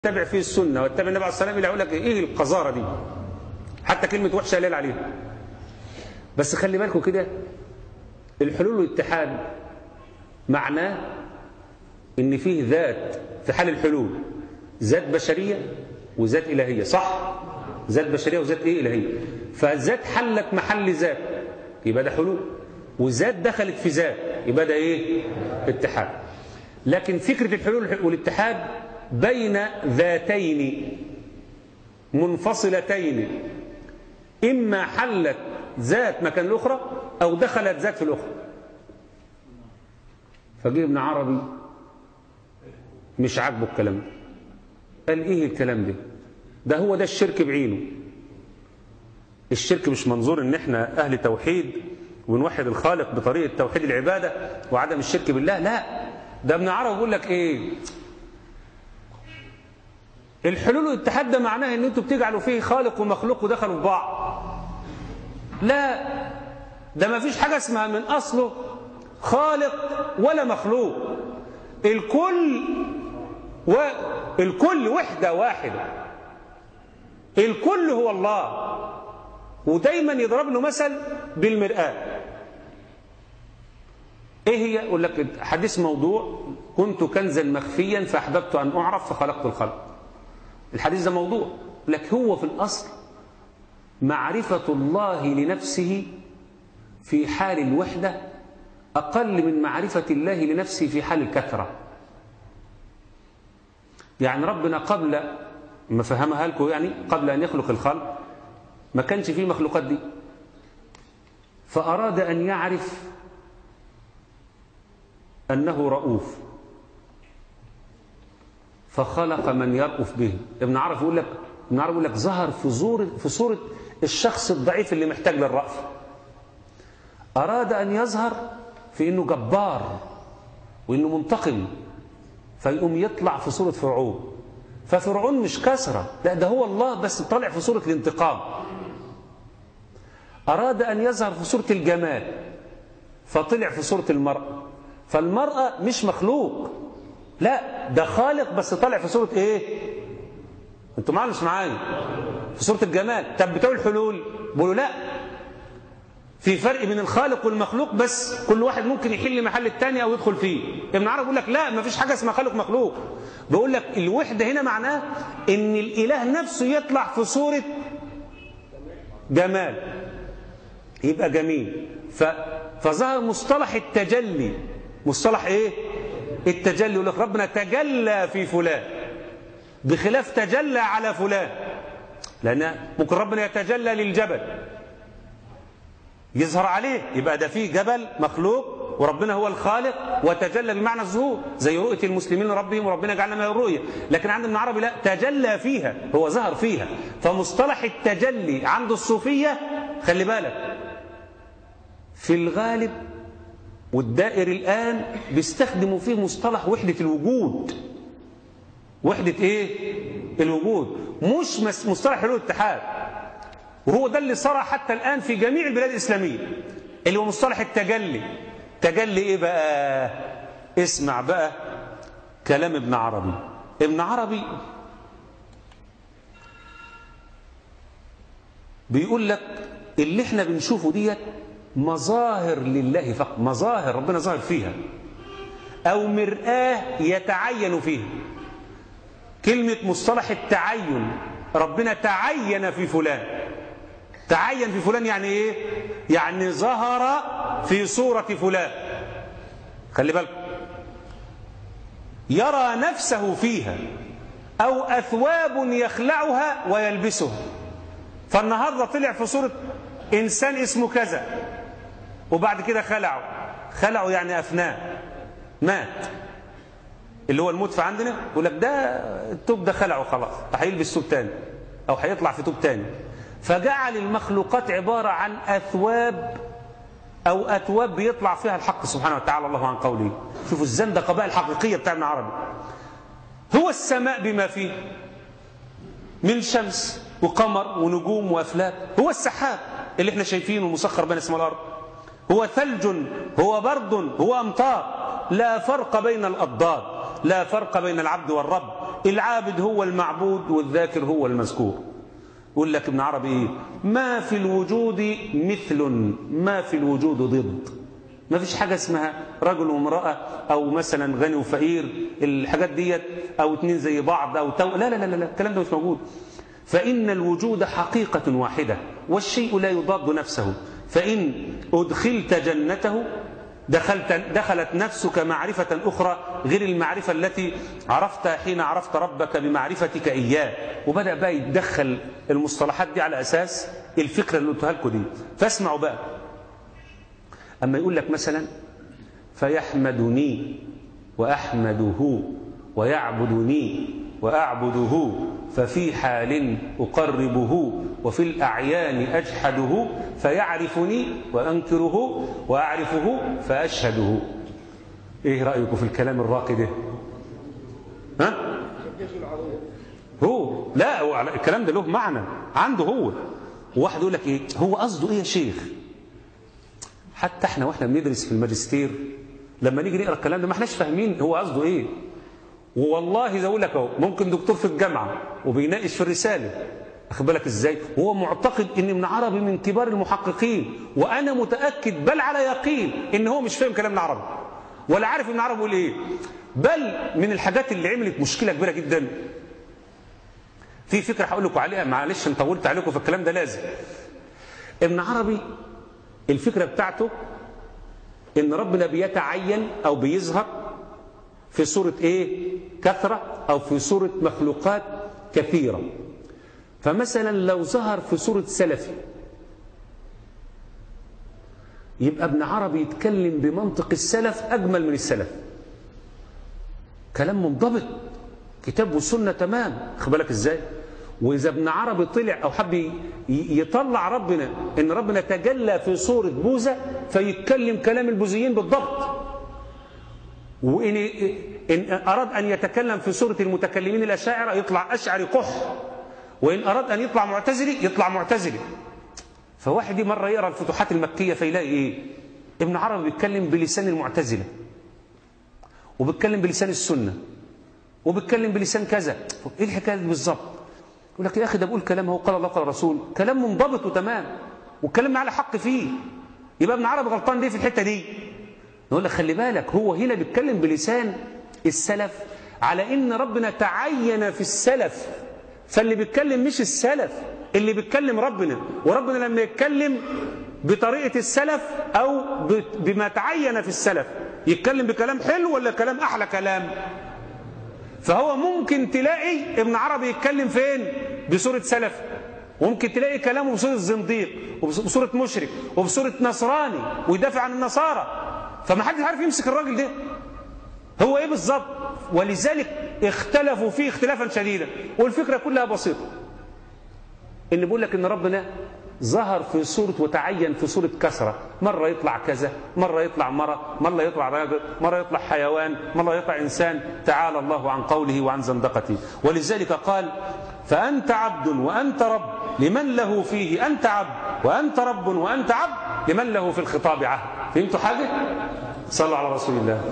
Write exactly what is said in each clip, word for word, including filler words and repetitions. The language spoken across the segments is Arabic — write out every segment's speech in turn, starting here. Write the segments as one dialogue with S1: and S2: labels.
S1: تتبع فيه السنة واتبع النبي عليه الصلاة والسلام، يقول لك ايه القذارة دي؟ حتى كلمة وحشة قليل عليها. بس خلي بالكم كده، الحلول والاتحاد معناه ان فيه ذات في حال الحلول، ذات بشرية وذات إلهية، صح؟ ذات بشرية وذات ايه؟ إلهية. فالذات حلت محل ذات يبقى ده حلول، وذات دخلت في ذات يبقى ده ايه؟ اتحاد. لكن فكرة الحلول والاتحاد بين ذاتين منفصلتين، إما حلت ذات مكان الأخرى أو دخلت ذات في الأخرى. فجه ابن عربي مش عاجبه الكلام ده، قال إيه الكلام ده؟ ده هو ده الشرك بعينه. الشرك مش منظور إن إحنا أهل توحيد ونوحد الخالق بطريقة توحيد العبادة وعدم الشرك بالله، لا. ده ابن عربي بيقول لك إيه؟ الحلول والاتحاد ده معناه ان انتوا بتجعلوا فيه خالق ومخلوق ودخلوا في بعض. لا، ده ما فيش حاجه اسمها من اصله خالق ولا مخلوق. الكل والكل وحده واحده. الكل هو الله. ودايما يضرب له مثل بالمرآة. ايه هي؟ يقول لك حديث موضوع: كنت كنزا مخفيا فاحببت ان اعرف فخلقت الخلق. الحديث ده موضوع، لكن هو في الأصل معرفة الله لنفسه في حال الوحدة أقل من معرفة الله لنفسه في حال الكثرة. يعني ربنا قبل ما فهمها لكم، يعني قبل أن يخلق الخلق ما كانش فيه المخلوقات دي، فأراد أن يعرف أنه رؤوف فخلق من يرأف به. ابن عربي يقول لك ابن عربي يقول لك ظهر في صورة في صورة الشخص الضعيف اللي محتاج للرأف. أراد أن يظهر في إنه جبار وإنه منتقم، فيقوم يطلع في صورة فرعون. ففرعون مش كسرة، لا، ده هو الله بس طالع في صورة الانتقام. أراد أن يظهر في صورة الجمال فطلع في صورة المرأة. فالمرأة مش مخلوق، لا، ده خالق بس طالع في صورة ايه؟ انتوا معانا مش معايا؟ في صورة الجمال. طب بتوع الحلول بيقولوا لا، في فرق بين الخالق والمخلوق، بس كل واحد ممكن يحل محل الثاني او يدخل فيه. ابن عربي بيقول لك لا، ما فيش حاجه اسمها خالق مخلوق. بيقول لك الوحده هنا معناه ان الاله نفسه يطلع في صورة جمال يبقى جميل. ف... فظهر مصطلح التجلي. مصطلح ايه؟ التجلي. يقول لك ربنا تجلى في فلان بخلاف تجلى على فلان، لأن ممكن ربنا يتجلى للجبل يظهر عليه، يبقى ده فيه جبل مخلوق وربنا هو الخالق وتجلى بمعنى الظهور، زي رؤية المسلمين لربهم وربنا جعلنا من الرؤية. لكن عند ابن عربي لا، تجلى فيها، هو ظهر فيها. فمصطلح التجلي عند الصوفية خلي بالك في الغالب والدائر الآن بيستخدموا فيه مصطلح وحدة الوجود. وحدة ايه؟ الوجود، مش مصطلح حلول الاتحاد. وهو ده اللي صار حتى الآن في جميع البلاد الإسلامية، اللي هو مصطلح التجلي. تجلي ايه بقى؟ اسمع بقى كلام ابن عربي. ابن عربي بيقول لك اللي احنا بنشوفه ديت مظاهر لله فقط، مظاهر ربنا ظاهر فيها، أو مرآة يتعين فيها. كلمة مصطلح التعين، ربنا تعين في فلان. تعين في فلان يعني إيه؟ يعني ظهر في صورة فلان. خلي بالك، يرى نفسه فيها، أو أثواب يخلعها ويلبسها. فالنهاردة طلع في صورة إنسان اسمه كذا، وبعد كده خلعه. خلعه يعني أفناه، مات، اللي هو الموت في عندنا. يقول لك ده التوب ده خلعه خلاص، هيلبس توب تاني أو هيطلع في توب تاني. فجعل المخلوقات عبارة عن أثواب أو أثواب بيطلع فيها الحق سبحانه وتعالى الله عن قوله. شوفوا الزندقة بقى الحقيقية بتاع ابن عربي. هو السماء بما فيه من شمس وقمر ونجوم وأفلاك. هو السحاب اللي احنا شايفينه مسخر بين السماء والأرض. هو ثلج، هو برد، هو أمطار. لا فرق بين الأضداد، لا فرق بين العبد والرب. العابد هو المعبود والذاكر هو المذكور. يقول لك ابن عربي إيه؟ ما في الوجود مثل، ما في الوجود ضد. ما فيش حاجة اسمها رجل وامرأة أو مثلا غني وفقير، الحاجات ديت، أو اتنين زي بعض أو تو... لا لا لا لا، الكلام ده مش موجود. فإن الوجود حقيقة واحدة والشيء لا يضاد نفسه، فإن أدخلت جنته دخلت دخلت نفسك معرفة أخرى غير المعرفة التي عرفتها حين عرفت ربك بمعرفتك إياه. وبدأ بقى يدخل المصطلحات دي على أساس الفكرة اللي قلتها لكم دي. فاسمعوا بقى، أما يقول لك مثلا فيحمدني وأحمده ويعبدني وأعبده، ففي حال أقربه وفي الأعيان أجحده، فيعرفني وأنكره وأعرفه فأشهده. إيه رأيكم في الكلام الراقي ده؟ ها؟ هو لا، هو الكلام ده له معنى عنده هو. وواحد يقول لك إيه هو قصده إيه يا شيخ؟ حتى احنا واحنا بندرس في الماجستير لما نيجي نقرا الكلام ده ما احناش فاهمين هو قصده ايه. والله زي اقول لك اهو، ممكن دكتور في الجامعه وبيناقش في الرساله، واخد بالك ازاي، وهو معتقد ان ابن عربي من كبار المحققين، وانا متاكد بل على يقين ان هو مش فاهم كلام ابن عربي ولا عارف ابن عربي بيقول ايه. بل من الحاجات اللي عملت مشكله كبيره جدا في فكره هقول لكم عليها، معلش انا طولت عليكم في الكلام ده. لازم ابن عربي الفكرة بتاعته ان ربنا بيتعين او بيظهر في صورة ايه؟ كثرة، او في صورة مخلوقات كثيرة. فمثلا لو ظهر في صورة سلفي يبقى ابن عربي يتكلم بمنطق السلف اجمل من السلف، كلام منضبط، كتاب وسنة تمام، خد بالك ازاي. وإذا ابن عربي طلع أو حب يطلع ربنا إن ربنا تجلى في صورة بوذا فيتكلم كلام البوذيين بالضبط، وإن إن أراد أن يتكلم في صورة المتكلمين الأشاعرة يطلع أشعري قح، وإن أراد أن يطلع معتزلي يطلع معتزلي. فواحد مرة يقرأ الفتوحات المكية فيلاقي إيه؟ ابن عربي بيتكلم بلسان المعتزلة، وبيتكلم بلسان السنة، وبيتكلم بلسان كذا. إيه الحكاية دي بالضبط؟ يقول لك يا أخي ده بقول كلام هو قال الله قال الرسول، كلام منضبط وتمام، والكلام على حق فيه. يبقى ابن عربي غلطان ليه في الحتة دي؟ نقول لك خلي بالك، هو هنا بيتكلم بلسان السلف على إن ربنا تعين في السلف، فاللي بيتكلم مش السلف، اللي بيتكلم ربنا. وربنا لما يتكلم بطريقة السلف أو بما تعين في السلف يتكلم بكلام حلو ولا كلام أحلى كلام؟ فهو ممكن تلاقي ابن عربي يتكلم فين؟ بصورة سلف، وممكن تلاقي كلامه بصورة زنديق وبصورة مشرك وبصورة نصراني ويدافع عن النصارى، فما حدش عارف يمسك الراجل ده هو ايه بالظبط. ولذلك اختلفوا فيه اختلافا شديدا، والفكرة كلها بسيطة، ان بيقول لك ان ربنا ظهر في صورة وتعين في صورة كسرة، مرة يطلع كذا، مرة يطلع مرة، مرة يطلع راجل، مرة يطلع حيوان، مرة يطلع إنسان، تعالى الله عن قوله وعن زندقته. ولذلك قال فأنت عبد وأنت رب لمن له فيه أنت عبد، وأنت رب وأنت عبد لمن له في الخطاب عهد. فهمتوا حاجة؟ صلوا على رسول الله.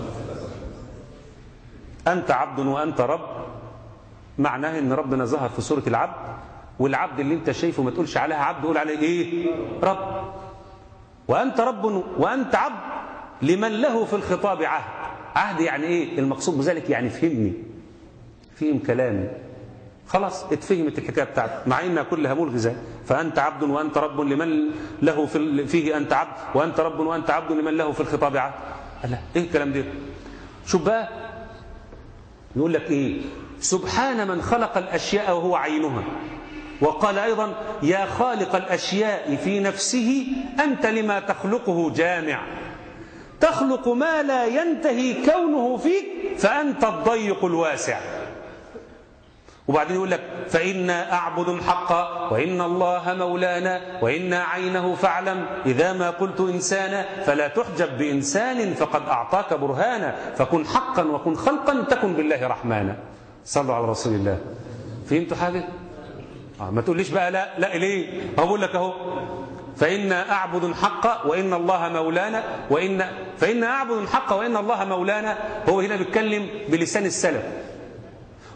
S1: أنت عبد وأنت رب معناه ان ربنا ظهر في صورة العبد، والعبد اللي انت شايفه ما تقولش عليها عبد، قول عليه ايه؟ رب. وانت رب وانت عبد لمن له في الخطاب عهد. عهد يعني ايه المقصود بذلك؟ يعني فهمني، فهم كلامي، خلاص اتفهمت الحكايه بتاعتك، مع انها كلها ملغزه. فانت عبد وانت رب لمن له في فيه انت عبد، وانت رب وانت عبد لمن له في الخطاب عهد. لا ايه الكلام ده؟ شوف بقى يقول لك ايه؟ سبحان من خلق الاشياء وهو عينها. وقال ايضا يا خالق الاشياء في نفسه انت لما تخلقه جامع، تخلق ما لا ينتهي كونه فيك فانت الضيق الواسع. وبعدين يقول لك فإنا أعبد حقا وإن الله مولانا وإنا عينه فاعلم إذا ما قلت إنسانا فلا تحجب بإنسان فقد أعطاك برهانا فكن حقا وكن خلقا تكن بالله رحمانا. صلوا على رسول الله. فهمتوا حاجة؟ آه ما تقوليش بقى لا لا ليه؟ أقول لك أهو فإنا أعبد حقا وإن الله مولانا وإن فإنا أعبد حقا وإن الله مولانا. هو هنا بيتكلم بلسان السلف،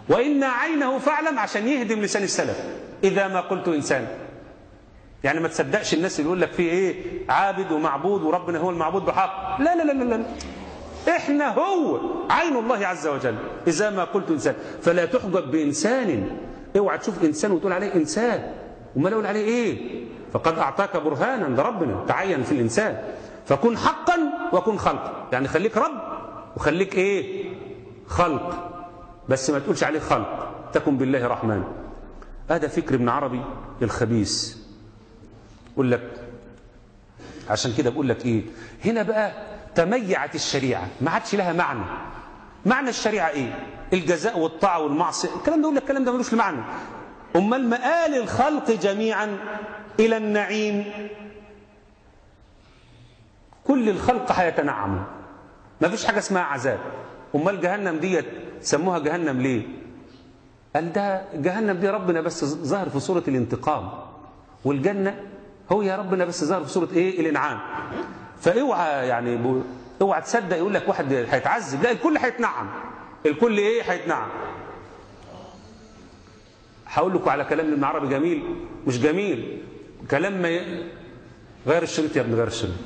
S1: وإن عينه فاعلم عشان يهدم لسان السلف إذا ما قلت إنسان. يعني ما تصدقش الناس اللي يقول لك فيه إيه عابد ومعبود وربنا هو المعبود بحق. لا لا لا لا, لا. إحنا هو عين الله عز وجل إذا ما قلت إنسان. فلا تحجب بإنسان. اوعى تشوف إنسان وتقول عليه إنسان وما نقول عليه إيه. فقد أعطاك برهانا، ده ربنا تعين في الإنسان. فكن حقا وكن خلق، يعني خليك رب وخليك إيه خلق، بس ما تقولش عليه خلق. تكن بالله رحمن. هذا فكر ابن عربي الخبيث. يقول لك عشان كده بقول لك إيه، هنا بقى تميعت الشريعة، ما عادش لها معنى. معنى الشريعة إيه؟ الجزاء والطاعة والمعصية، الكلام ده يقول لك الكلام ده ملوش له معنى. أمال مآل الخلق جميعا إلى النعيم، كل الخلق هيتنعموا، ما فيش حاجة اسمها عذاب. أمال جهنم ديت سموها جهنم ليه؟ قال ده جهنم دي ربنا بس ظهر في صورة الانتقام، والجنة هو يا ربنا بس ظهر في صورة ايه الانعام. فاوعى يعني اوعى تصدق يقول لك واحد هيتعذب، لا الكل هيتنعم، الكل ايه هيتنعم. هقول لكم على كلام ابن عربي جميل مش جميل، كلام ما ي... غير الشريط يا ابن غير الشريط.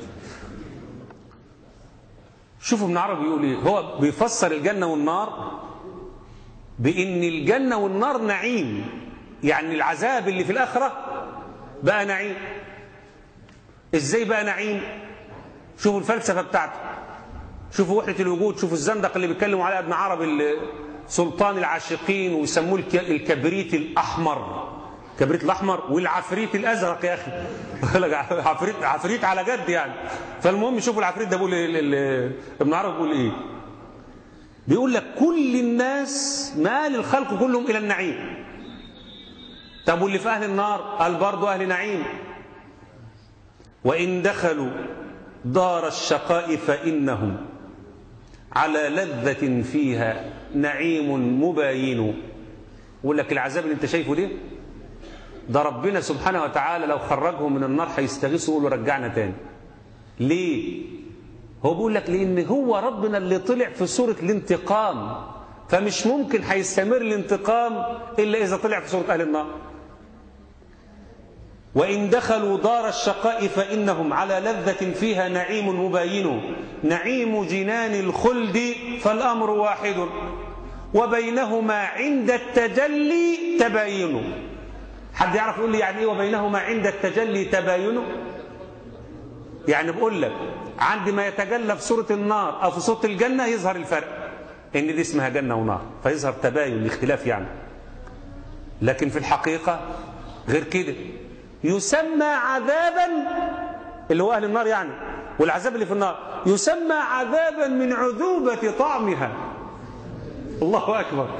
S1: شوفوا ابن عربي يقول ايه، هو بيفسر الجنة والنار بان الجنة والنار نعيم، يعني العذاب اللي في الآخرة بقى نعيم. ازاي بقى نعيم؟ شوفوا الفلسفة بتاعته، شوفوا وحدة الوجود، شوفوا الزندق اللي بيتكلموا عليه ابن عربي سلطان العاشقين ويسموه الكبريت الأحمر، الكبريت الأحمر والعفريت الأزرق يا أخي عفريت عفريت على جد يعني. فالمهم شوفوا العفريت ده بيقول ابن عربي بيقول ايه، بيقول لك كل الناس مال الخلق كلهم إلى النعيم. طب واللي في أهل النار قال برضه أهل نعيم، وإن دخلوا دار الشقاء فإنهم على لذة فيها نعيم مباين. يقول لك العذاب اللي انت شايفه ده ده ربنا سبحانه وتعالى لو خرجهم من النار هيستغيثوا يقولوا رجعنا تاني. ليه؟ هو بيقول لك لأن هو ربنا اللي طلع في سورة الانتقام، فمش ممكن هيستمر الانتقام إلا إذا طلع في سورة أهل النار. وإن دخلوا دار الشقاء فإنهم على لذة فيها نعيم مباين، نعيم جنان الخلد فالأمر واحد وبينهما عند التجلي تباين. حد يعرف يقول لي يعني إيه وبينهما عند التجلي تباين؟ يعني بقول لك عند ما يتجلى في سورة النار أو في سورة الجنة يظهر الفرق، إن دي اسمها جنة ونار فيظهر تباين الاختلاف يعني. لكن في الحقيقة غير كده، يسمى عذابا اللي هو أهل النار يعني، والعذاب اللي في النار يسمى عذابا من عذوبة طعمها. الله أكبر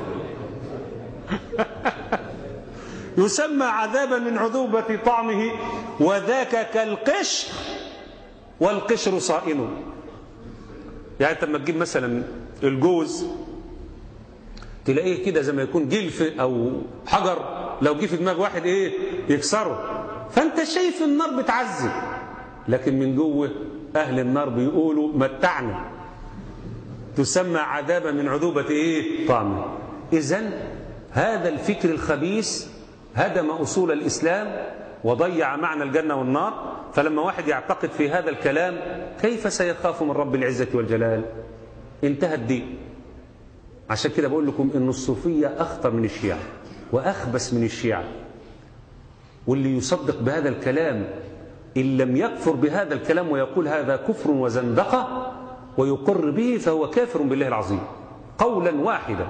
S1: يسمى عذابا من عذوبة طعمه وذاك كالقشر والقشر صائن. يعني انت لما تجيب مثلا الجوز تلاقيه كده زي ما يكون جلف او حجر، لو جه في دماغ واحد ايه يكسره، فانت شايف النار بتعذب، لكن من جوه اهل النار بيقولوا متعنا. تسمى عذابا من عذوبة ايه طعمه. اذن هذا الفكر الخبيث هدم اصول الاسلام وضيع معنى الجنة والنار. فلما واحد يعتقد في هذا الكلام كيف سيخاف من رب العزة والجلال؟ انتهى الدين. عشان كده بقول لكم ان الصوفية اخطر من الشيعة واخبث من الشيعة، واللي يصدق بهذا الكلام ان لم يكفر بهذا الكلام ويقول هذا كفر وزندقة ويقر به فهو كافر بالله العظيم قولا واحدا،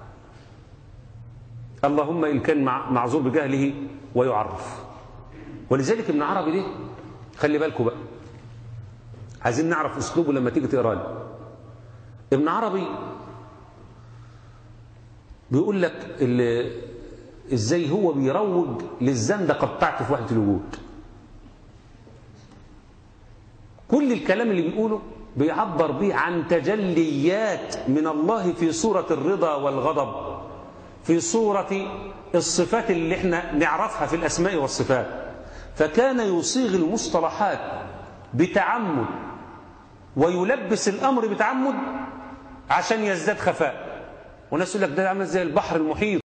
S1: اللهم ان كان معذور بجهله ويعرف. ولذلك ابن عربي ده خلي بالكم بقى، عايزين نعرف اسلوبه لما تيجي تقرا له. ابن عربي بيقول لك ازاي هو بيروج للزندقه بتاعته في وحده الوجود. كل الكلام اللي بيقوله بيعبر به عن تجليات من الله في صوره الرضا والغضب، في صوره الصفات اللي احنا نعرفها في الاسماء والصفات. فكان يصيغ المصطلحات بتعمد ويلبس الأمر بتعمد عشان يزداد خفاء. وناس يقول لك ده عامل زي البحر المحيط.